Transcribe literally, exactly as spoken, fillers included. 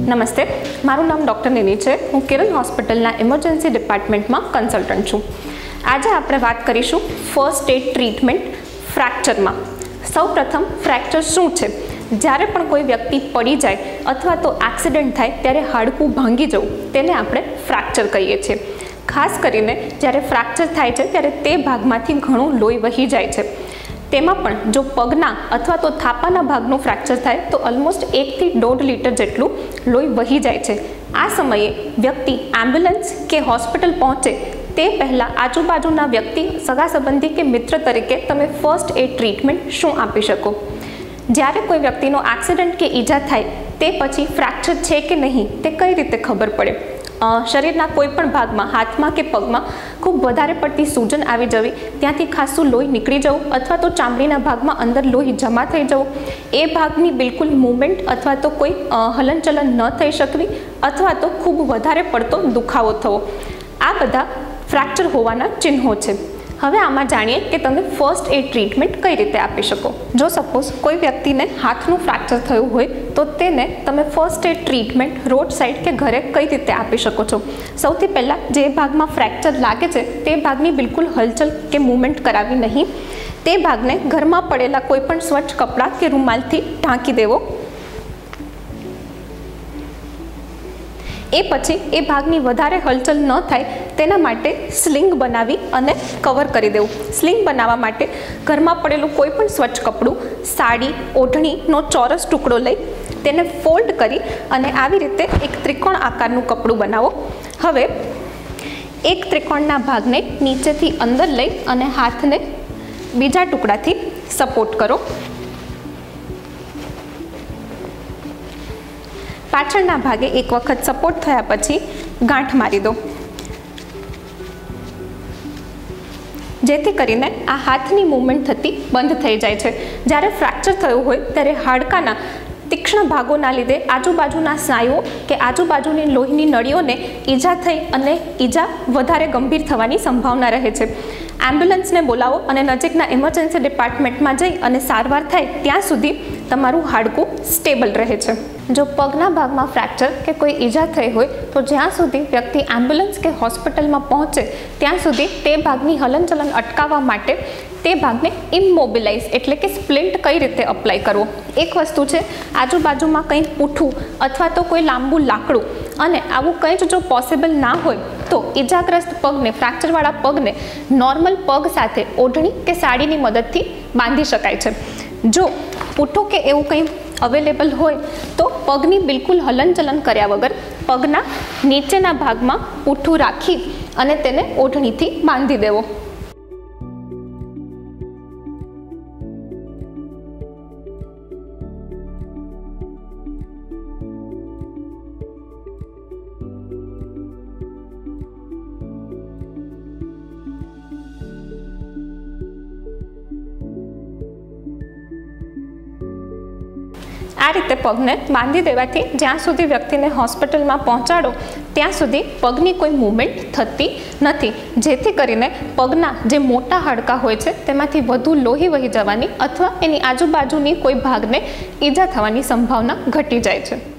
नमस्ते, मारू नाम डॉक्टर नीनी है। हूँ किरण हॉस्पिटलना इमरजन्सी डिपार्टमेंट में कन्सल्टंट छूँ। आज आपणे बात करीशुं फर्स्ट एड ट्रीटमेंट फ्रेक्चर में। सौ प्रथम फ्रेक्चर शुं छे? જ્યારે પણ કોઈ વ્યક્તિ પડી જાય અથવા તો એક્સિડન્ટ થાય ત્યારે હાડકું ભાંગી જવું તેને આપણે ફ્રેક્ચર કહીએ છીએ। ખાસ કરીને જ્યારે ફ્રેક્ચર થાય છે ત્યારે તે ભાગમાંથી ઘણું લોહી વહી જાય છે। તેમાં પણ જો પગના અથવા તો થાપાના ભાગનું ફ્રેક્ચર થાય તો ઓલમોસ્ટ એક થી દોઢ લીટર જેટલું લોહી વહી જાય છે। આ સમયે વ્યક્તિ એમ્બ્યુલન્સ કે હોસ્પિટલ પહોંચે તે પહેલાં આજુબાજુના વ્યક્તિ સગા સંબંધી કે મિત્ર તરીકે તમે ફર્સ્ટ એડ ટ્રીટમેન્ટ શું આપી શકો? જ્યારે કોઈ વ્યક્તિનો એક્સિડન્ટ કે ઈજા થાય તે પછી ફ્રેક્ચર છે કે નહીં તે કઈ રીતે ખબર પડે? શરીરના કોઈ પણ ભાગમાં હાથમાં કે પગમાં ખૂબ વધારે પડતી સૂજન આવી જવી, ત્યાંથી ખાસું લોહી નીકળી જવું અથવા તો ચામડીના ભાગમાં અંદર લોહી જમા થઈ જવું, એ ભાગની બિલકુલ મૂવમેન્ટ અથવા તો કોઈ હલનચલન ન થઈ શકવી અથવા તો ખૂબ વધારે પડતો દુખાવો થવો, આ બધા ફ્રેક્ચર હોવાના ચિહ્નો છે। હવે આમાં જાણીએ કે તમે ફર્સ્ટ એડ ટ્રીટમેન્ટ કઈ રીતે આપી શકો। જો સપોઝ કોઈ વ્યક્તિને હાથનું ફ્રેક્ચર થયું હોય તો તેને તમે first aid treatment road side કે ઘરે કઈ રીતે આપી શકો છો? સૌથી પહેલાં જે ભાગમાં ફ્રેક્ચર લાગે છે તે ભાગની બિલકુલ હલચલ કે મૂવમેન્ટ કરાવી નહીં। તે ભાગને ઘરમાં પડેલા કોઈ પણ સ્વચ્છ કપડાં કે રૂમાલથી ઢાંકી દેવો। એ પછી એ ભાગની વધારે હલચલ ન થાય તેના માટે સ્લિંગ બનાવી અને કવર કરી દેવું। સ્લિંગ બનાવવા માટે ઘરમાં પડેલું કોઈ પણ સ્વચ્છ કપડું, સાડી, ઓઢણીનો ચોરસ ટુકડો લઈ તેને ફોલ્ડ કરી અને આવી રીતે એક ત્રિકોણ આકારનું કપડું બનાવો। હવે એક ત્રિકોણના ભાગને નીચેથી અંદર લઈ અને હાથને બીજા ટુકડાથી સપોર્ટ કરો। પાછળના ભાગે એક વખત સપોર્ટ થયા પછી ગાંઠ મારી દો, જેથી કરીને આ હાથની મૂવમેન્ટ થતી બંધ થઈ જાય છે। જ્યારે ફ્રેક્ચર થયું હોય ત્યારે હાડકાના તીક્ષ્ણ ભાગોના લીધે આજુબાજુના સ્નાયુઓ કે આજુબાજુની લોહીની નળીઓને ઈજા થઈ અને ઈજા વધારે ગંભીર થવાની સંભાવના રહે છે। એમ્બ્યુલન્સને બોલાવો અને નજીકના ઇમરજન્સી ડિપાર્ટમેન્ટમાં જઈ અને સારવાર થાય ત્યાં સુધી તમારું હાડકું સ્ટેબલ રહે છે। જો પગના ભાગમાં ફ્રેક્ચર કે કોઈ ઈજા થઈ હોય તો જ્યાં સુધી વ્યક્તિ એમ્બ્યુલન્સ કે હોસ્પિટલમાં પહોંચે ત્યાં સુધી તે ભાગની હલનચલન અટકાવવા માટે તે ભાગને ઇમોબિલાઇઝ એટલે કે સ્પ્લિન્ટ કઈ રીતે અપ્લાય કરવો? એક વસ્તુ છે આજુબાજુમાં કંઈ પૂઠું અથવા તો કોઈ લાંબુ લાકડું, અને આવું કંઈ જ જો પોસિબલ ના હોય તો ઈજાગ્રસ્ત પગને, ફ્રેક્ચરવાળા પગને નોર્મલ પગ સાથે ઓઢણી કે સાડીની મદદથી બાંધી શકાય છે। જો પૂઠું કે એવું કંઈ અવેલેબલ હોય તો પગની બિલકુલ હલનચલન કર્યા વગર પગના નીચેના ભાગમાં પૂઠું રાખી અને તેને ઓઢણીથી બાંધી દેવો। આ રીતે પગને બાંધી દેવાથી જ્યાં સુધી વ્યક્તિને હોસ્પિટલમાં પહોંચાડો ત્યાં સુધી પગની કોઈ મૂવમેન્ટ થતી નથી, જેથી કરીને પગના જે મોટા હાડકાં હોય છે તેમાંથી વધુ લોહી વહી જવાની અથવા એની આજુબાજુની કોઈ ભાગને ઈજા થવાની સંભાવના ઘટી જાય છે।